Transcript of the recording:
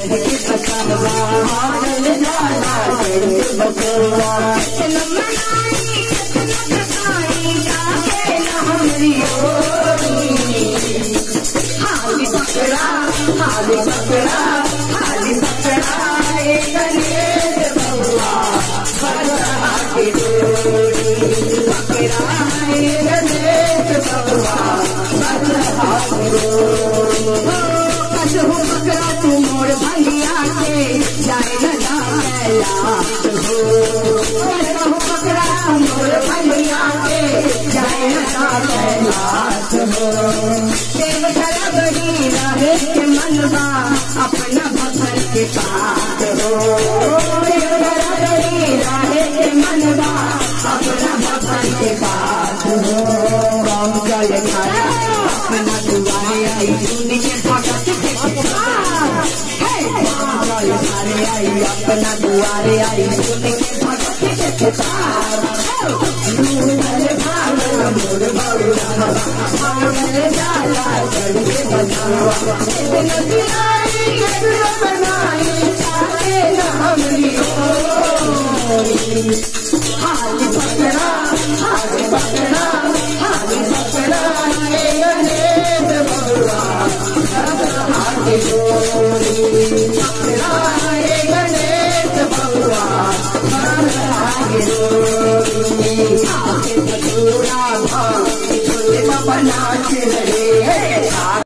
अपना भगवान के पास हो मनवा अपना भगवान के पास हो राम जय खाया अपना दुआरे आई सुन के भगत के पास आई अपना दुआरे आई सुन के भगत के पास हाल पकड़ा